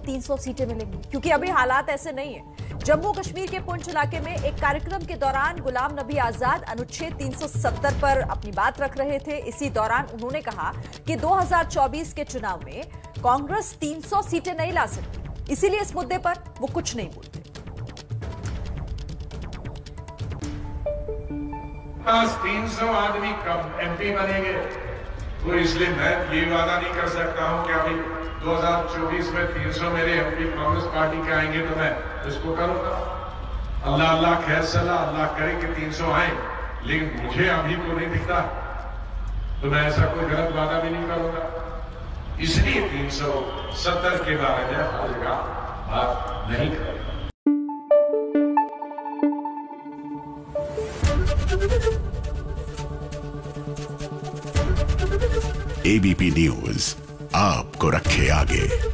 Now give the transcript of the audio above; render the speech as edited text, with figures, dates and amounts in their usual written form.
300 सीटें मिलेंगी, क्योंकि अभी हालात ऐसे नहीं है। जम्मू कश्मीर के पुंछ इलाके में एक कार्यक्रम के दौरान गुलाम नबी आजाद अनुच्छेद 370 पर अपनी बात रख रहे थे। इसी दौरान उन्होंने कहा कि 2024 के चुनाव में कांग्रेस 300 सीटें नहीं ला सकती, इसीलिए इस मुद्दे पर वो कुछ नहीं बोलते। 300 आदमी कब एमपी बनेंगे, तो इसलिए मैं ये वादा नहीं कर सकता हूं कि अभी 2024 में 300 मेरे एमपी कांग्रेस पार्टी के आएंगे तो मैं इसको करूंगा। अल्लाह खैर सलाह, अल्लाह करे कि 300 आए, लेकिन मुझे अभी तो नहीं दिखता, तो मैं ऐसा कोई गलत वादा भी नहीं करूंगा। इसलिए 370 के बारे में हर जगह बात नहीं करूंगा। एबीपी न्यूज आपको रखे आगे।